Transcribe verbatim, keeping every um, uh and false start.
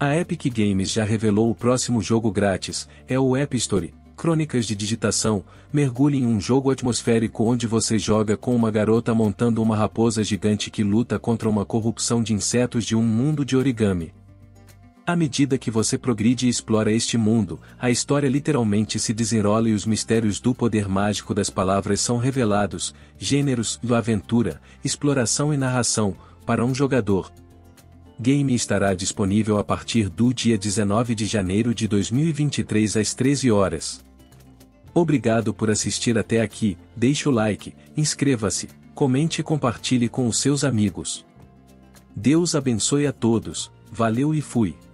A Epic Games já revelou o próximo jogo grátis, é o App Story, Crônicas de Digitação. Mergulhe em um jogo atmosférico onde você joga com uma garota montando uma raposa gigante que luta contra uma corrupção de insetos de um mundo de origami. À medida que você progride e explora este mundo, a história literalmente se desenrola e os mistérios do poder mágico das palavras são revelados, gêneros, aventura, exploração e narração, para um jogador. Game estará disponível a partir do dia dezenove de janeiro de dois mil e vinte e três às treze horas. Obrigado por assistir até aqui, deixe o like, inscreva-se, comente e compartilhe com os seus amigos. Deus abençoe a todos, valeu e fui!